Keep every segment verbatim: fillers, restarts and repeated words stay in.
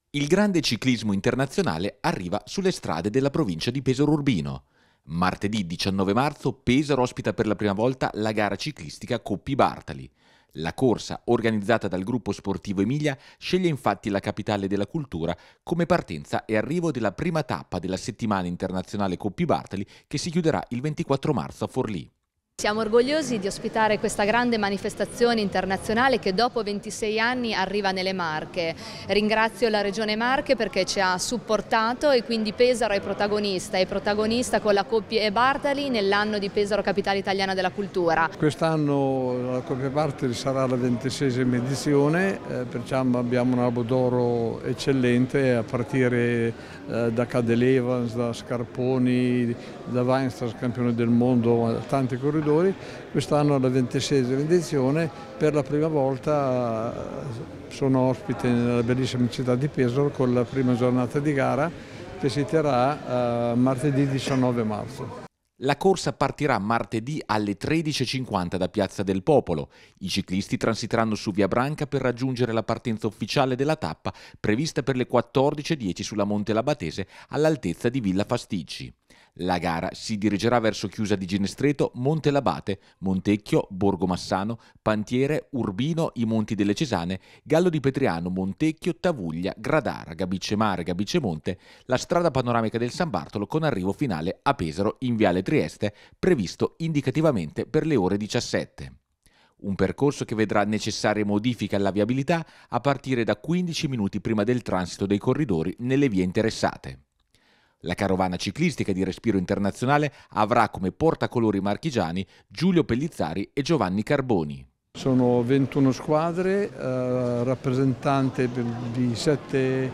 Il grande ciclismo internazionale arriva sulle strade della provincia di Pesaro Urbino. Martedì diciannove marzo Pesaro ospita per la prima volta la gara ciclistica Coppi Bartali. La corsa, organizzata dal gruppo sportivo Emilia, sceglie infatti la capitale della cultura come partenza e arrivo della prima tappa della settimana internazionale Coppi Bartali, che si chiuderà il ventiquattro marzo a Forlì. Siamo orgogliosi di ospitare questa grande manifestazione internazionale che dopo ventisei anni arriva nelle Marche. Ringrazio la Regione Marche perché ci ha supportato e quindi Pesaro è protagonista, è protagonista con la Coppi Bartali nell'anno di Pesaro Capitale Italiana della Cultura. Quest'anno la Coppi Bartali sarà la ventiseiesima edizione, eh, perciò abbiamo un albo d'oro eccellente a partire eh, da Cadel Evans, da Scarponi, da Weinstars, campione del mondo, tanti corridori. Quest'anno alla ventiseiesima edizione, per la prima volta sono ospite nella bellissima città di Pesaro con la prima giornata di gara che si terrà eh, martedì diciannove marzo. La corsa partirà martedì alle tredici e cinquanta da Piazza del Popolo. I ciclisti transiteranno su Via Branca per raggiungere la partenza ufficiale della tappa prevista per le quattordici e dieci sulla Monte Labatese all'altezza di Villa Fasticci. La gara si dirigerà verso Chiusa di Ginestreto, Monte Labate, Montecchio, Borgo Massano, Pantiere, Urbino, i Monti delle Cesane, Gallo di Petriano, Montecchio, Tavuglia, Gradara, Gabice Mare, Gabice Monte, la strada panoramica del San Bartolo con arrivo finale a Pesaro in Viale Trieste, previsto indicativamente per le ore diciassette. Un percorso che vedrà necessarie modifiche alla viabilità a partire da quindici minuti prima del transito dei corridori nelle vie interessate. La carovana ciclistica di respiro internazionale avrà come portacolori marchigiani Giulio Pellizzari e Giovanni Carboni. Sono ventuno squadre, eh, rappresentante di sette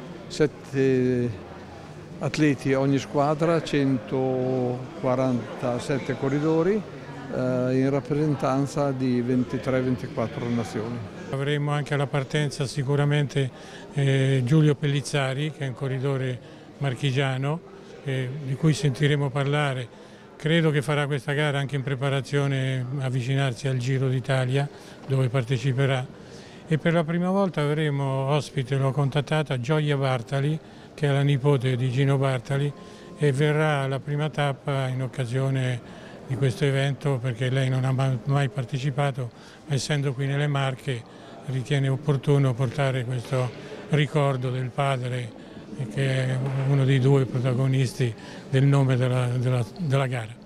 atleti ogni squadra, centoquarantasette corridori, eh, in rappresentanza di ventitré ventiquattro nazioni. Avremo anche alla partenza sicuramente eh, Giulio Pellizzari, che è un corridore marchigiano, eh, di cui sentiremo parlare. Credo che farà questa gara anche in preparazione, avvicinarsi al Giro d'Italia dove parteciperà, e per la prima volta avremo ospite, l'ho contattata, Gioia Bartali, che è la nipote di Gino Bartali, e verrà alla prima tappa in occasione di questo evento perché lei non ha mai partecipato, ma essendo qui nelle Marche ritiene opportuno portare questo ricordo del padre, che è uno dei due protagonisti del nome della, della, della gara.